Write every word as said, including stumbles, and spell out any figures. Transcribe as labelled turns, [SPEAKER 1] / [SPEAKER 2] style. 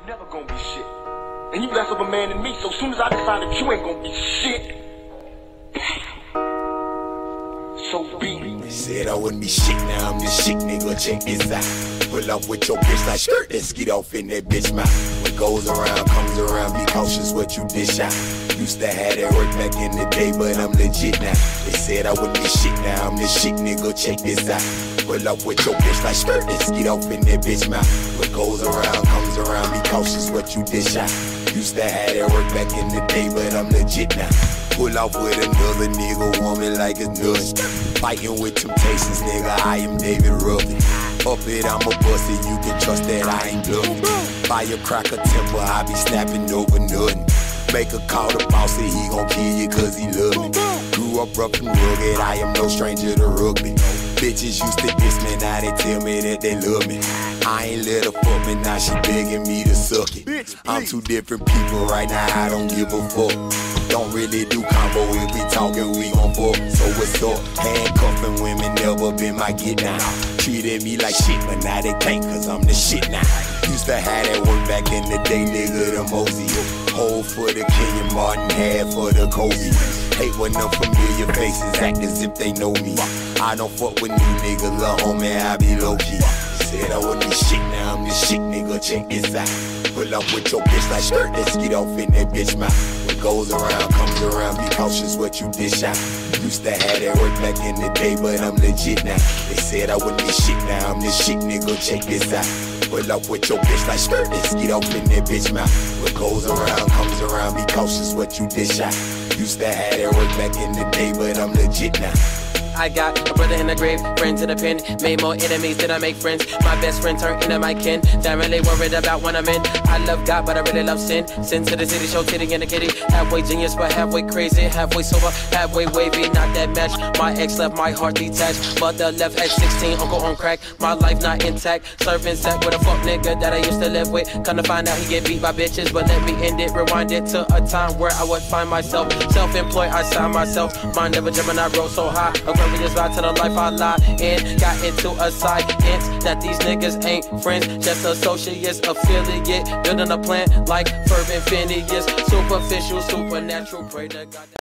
[SPEAKER 1] never gonna be shit. And you less of a man than me, so as soon as I decide that you ain't gonna be shit, so be it.
[SPEAKER 2] They said I wouldn't be shit, now I'm the shit, nigga, check this out. Pull up with your bitch like skirt, let's get off in that bitch mouth. What goes around, comes around, be cautious what you dish out. Used to have that work back in the day, but I'm legit now. They said I wouldn't be shit, now I'm the shit, nigga, check this out. Pull up with your bitch like skirt, let's get off in that bitch mouth. What goes around, comes around, be cautious what you dish out. Used to have that work back in the day, but I'm legit now. Pull off with another nigga, woman like it's nuts. Fighting with temptations, nigga, I am David Ruffin. Up it, I'm a busty, you can trust that I ain't bluffing. Firecracker temper, I be snapping over nothing. Make a call to bossy, he gon' kill you cause he love me. Grew up rough and rugged, I am no stranger to rugby. Bitches used to diss me, now they tell me that they love me. I ain't let her fuck me, now she begging me to suck it. I'm two different people right now, I don't give a fuck. Don't really do combo, if we talking, we gon' fuck. So what's up? Handcuffing women never been my get down. Treated me like shit, but now they can't, cause I'm the shit now. Used to have that work back in the day, nigga, the Mosey. Hold for the Kenyon Martin, half for the Kobe. Hate when them familiar faces act as if they know me. I don't fuck with new niggas, lil' homie, I be low-key. Said I wouldn't be shit, now I'm the shit, nigga, check this out. Pull up with your bitch like skirt, let's get off in that bitch mouth. What goes around, comes around, be cautious what you dish out. Used to have that work back in the day, but I'm legit now. They said I wouldn't be shit, now I'm the shit, nigga, check this out. Pull up with your bitch like skirt, let's get off in that bitch mouth. What goes around, comes around, be cautious what you dish out. Used to have that work back in the day, but I'm legit now.
[SPEAKER 3] I got a brother in the grave, friends in the pen. Made more enemies than I make friends. My best friend turned into my kin. Damn really worried about when I'm in. I love God, but I really love sin. Sin to the city, show titty and a kitty. Halfway genius, but halfway crazy. Halfway sober, halfway wavy, not that match. My ex left my heart detached. Mother left at sixteen, uncle on crack. My life not intact. Serving sack with a fuck nigga that I used to live with. Come to find out he get beat by bitches, but let me end it. Rewind it to a time where I would find myself self-employed. I signed myself. Mind never jumping, I rose so high. Just lie to the life I lie in. Got into a science that these niggas ain't friends, just associates, affiliate. Building a plan like fervent Phineas. Superficial, supernatural, pray to God.